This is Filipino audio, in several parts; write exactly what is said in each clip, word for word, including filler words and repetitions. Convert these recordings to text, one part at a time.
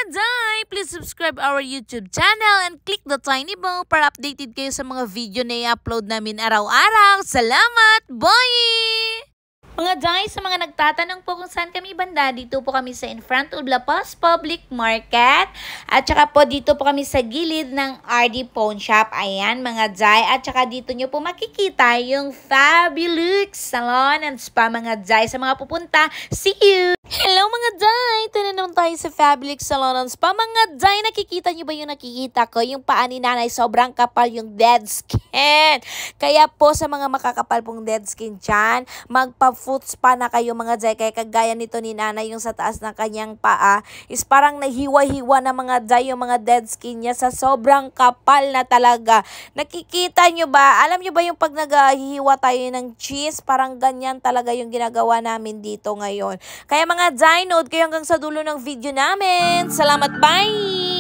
Day! Please subscribe our YouTube channel and click the tiny bell para updated kayo sa mga video na i-upload namin araw-araw. Salamat! Bye! Mga Day, sa mga nagtatanong po kung saan kami banda, dito po kami sa in front of La Paz Public Market. At saka po dito po kami sa gilid ng R D Pawn Shop. Ayan mga Day. At saka dito nyo po makikita yung Fabulous Salon and Spa mga Day. Sa mga pupunta, see you! Hello mga Day! Tara naman tayo sa Fabulous Salon and Spa. Mga Day, nakikita nyo ba yung nakikita ko? Yung paa ni nanay, sobrang kapal yung dead skin. Kaya po sa mga makakapal pong dead skin dyan, magpa-FOOTSPA na kayo mga Day. Kaya kagaya nito ni nanay, yung sa taas ng kanyang paa is parang naghiwa-hiwa na mga Day yung mga dead skin niya sa sobrang kapal na talaga. Nakikita nyo ba? Alam nyo ba yung pag naghihiwa tayo ng cheese, parang ganyan talaga yung ginagawa namin dito ngayon. Kaya mga Day, nood kayo hanggang sa dulo ng video namin. Salamat, bye!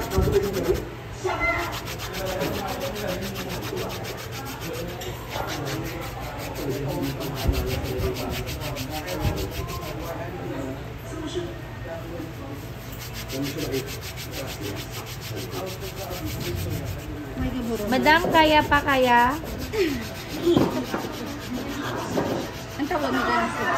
Madam, kaya pa kaya? Ang tawag mo dyan sila.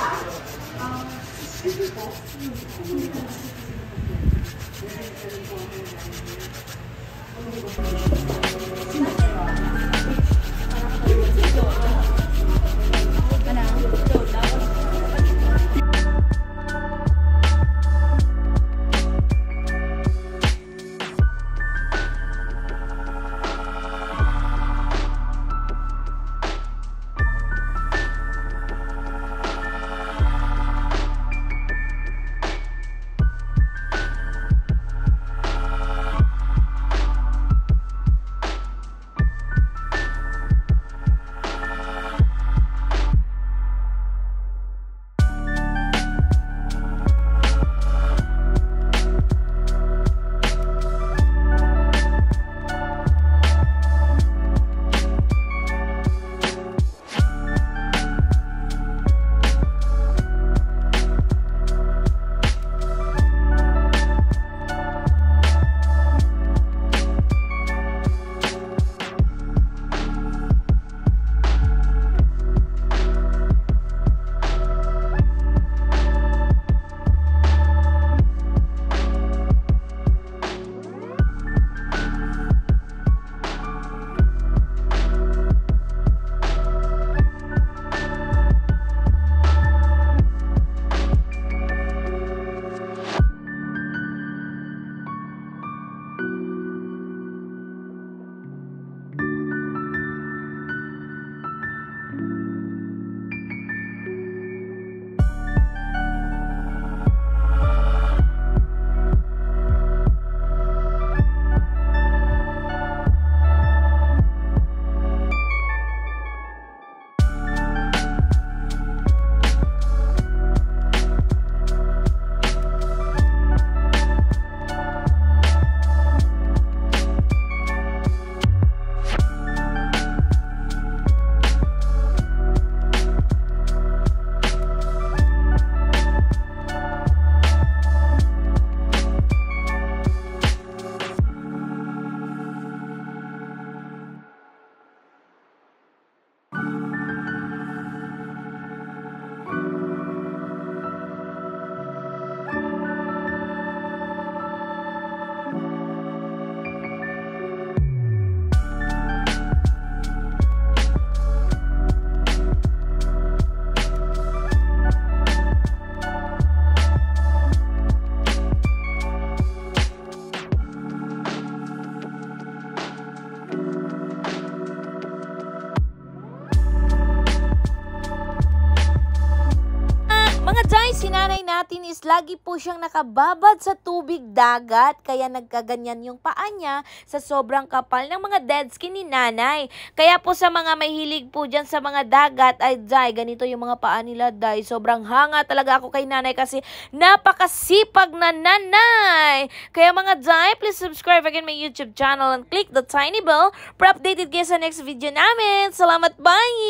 Si nanay natin is lagi po siyang nakababad sa tubig dagat, kaya nagkaganyan yung paa niya sa sobrang kapal ng mga dead skin ni nanay. Kaya po sa mga mahilig po dyan sa mga dagat, ay day, ganito yung mga paa nila, day. Sobrang hanga talaga ako kay nanay kasi napakasipag na nanay. Kaya mga day, please subscribe again my YouTube channel and click the tiny bell para updated kayo sa next video namin. Salamat,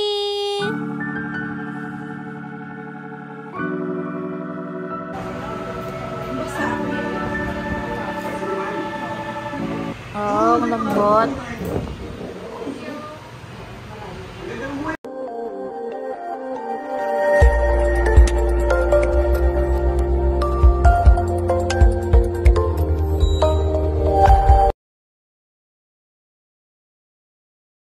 bye! Oh, malambot.